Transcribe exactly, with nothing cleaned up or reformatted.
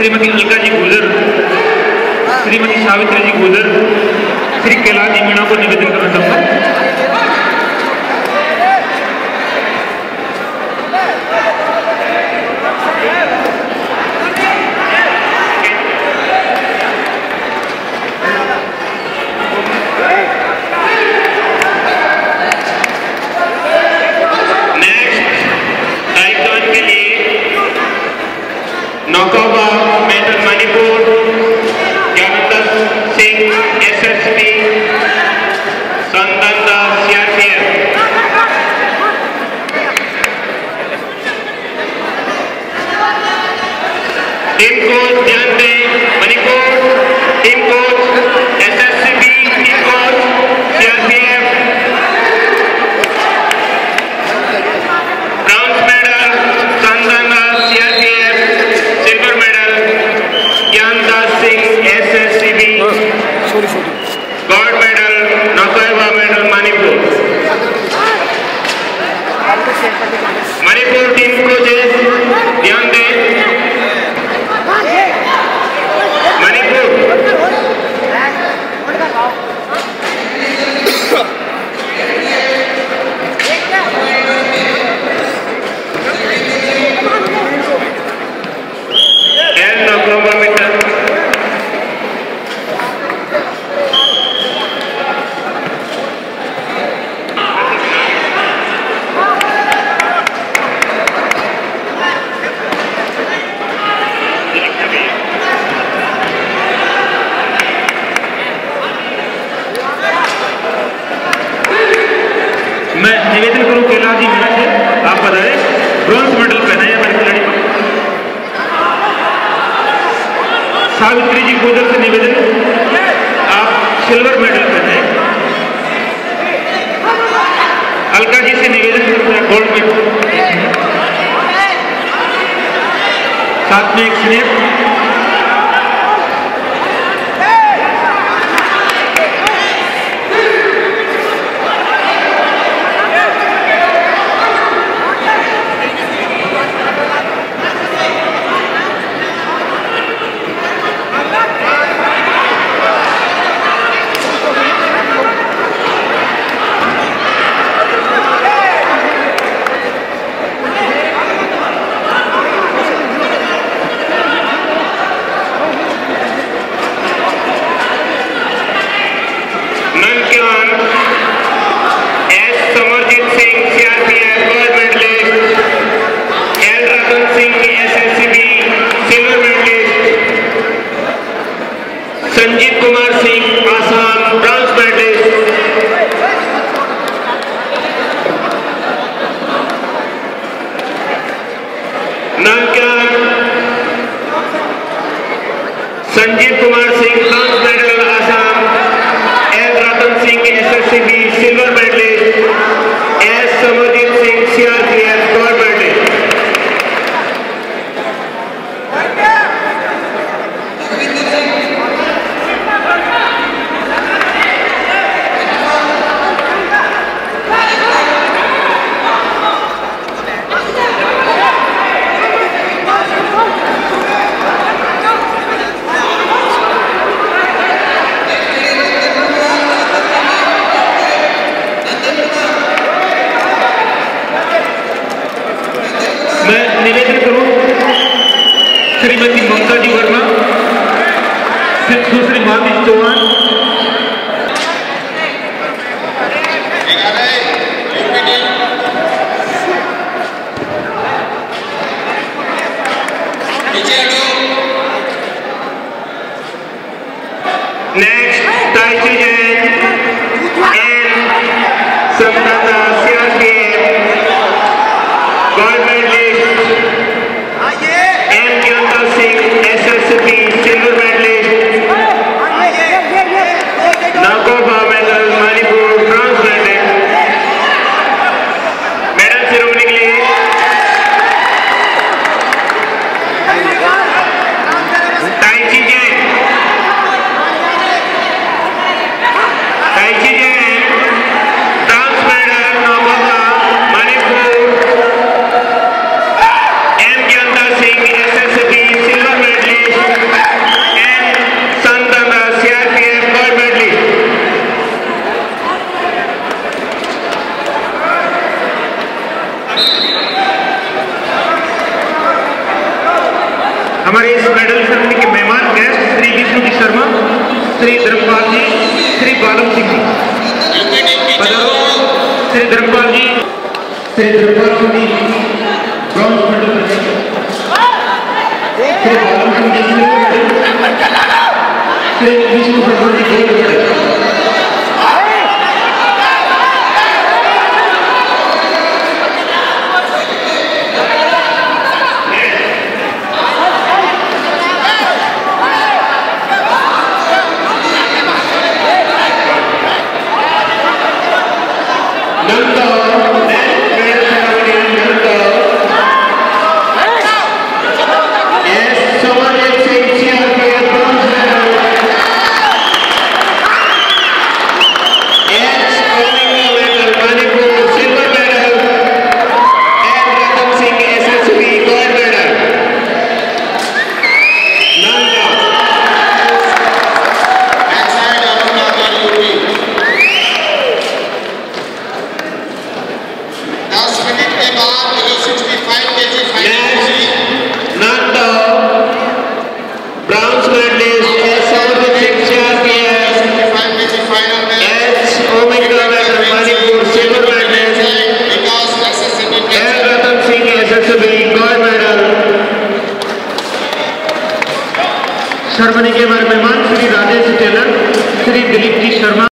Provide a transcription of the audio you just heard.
श्रीमती अलका जी गुजर, श्रीमती सावित्री जी गुजर, श्री कैलाश जी मीणा को निवेदन करना चाहूंगा। टीम कोच ध्यान दें, Manipur team coach S S C B team coach C R P F, bronze medal Sandana C R P F, silver medal Gyandas Singh S S C B, gold medal नौकरवा medal Manipur. Manipur team coaches ध्यान दें, मैं निवेदन करूं कैलाश जी मीणा से, आप बताएं ब्रॉन्ज मेडल पहना है हमारे खिलाड़ी को। सावित्री जी गुजर से निवेदन, आप सिल्वर मेडल पहने। अलका जी से निवेदन करते हैं गोल्ड मेडल, साथ में एक snap. Sanjeev Kumar Singh Assam bronze medallist, नामक्यान Sanjeev Kumar Singh bronze medal Assam, L Ratan Singh S S C B silver medallist, S Samarjit Singh C R P F gold medallist. मैं निवेदन करूं Shrimati Mamta ji Verma, Sushri Madhavi Chauhan, next Taichi Jain and Santana C R P F gold medallist, M Gyandas Singh S S C B silver medallist, नागोबा medal Manipur bronze medal. Medal ceremony के लिए Taichi Jain, medal ceremony के मेहमान guest Shri Vishnu Sharma, Shri Dharampal ji, Shri Balam Singh ji, Shri Dharampal ji, Shri Dharampal Singh ji bronze medal, Shri Balam Singh ji silver medal, Shri Vishnu Sharma ji gold medal. Ceremony के मेहमान श्री राजेश टेलर, श्री दिलीप